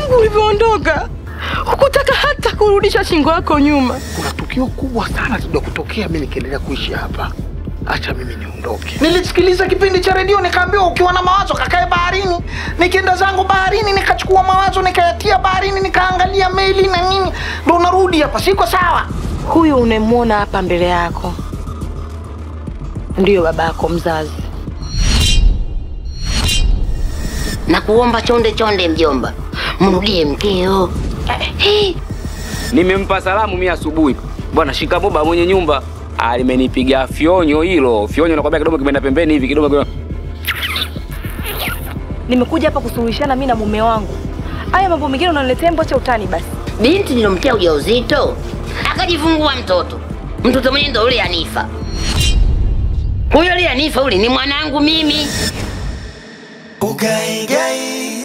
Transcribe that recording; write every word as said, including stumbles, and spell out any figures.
tangu ulivyoondoka hukutaka hata kurudisha shingo yako nyuma. Kuna tukio kubwa sana tutakuja kutokea mimi nikiendelea kuishi hapa. Acha mimi niondoke. Nilisikiliza kipindi cha redio nikaambiwa ukiwa na mawazo kakae baharini. Nikienda zangu baharini nikachukua mawazo nikayatia baharini nikaangalia meli na nini. Ndio narudi hapa. Siko sawa. Huyu unemwona hapa mbele yako ndio babako mzazi. Na kuomba chonde chonde mjomba, mrudie mkeo. Hey. Nimempa salamu mimi asubuhi. Bwana shikamoo baba mwenye nyumba. Alimenipiga fionyo hilo. Fionyo nakwambia kidogo kimeenda pembeni hivi kidogo. Nimekuja hapa kusuluhishana mimi na mume wangu. Haya mambo mengine unaniletea mbo cha utani basi. Binti nilomtia ujauzito akajifungua mtoto. Mtoto mwenyewe ndio yule Anifa. Huyo yule Anifa yule ni mwanangu mimi. Ugaigai.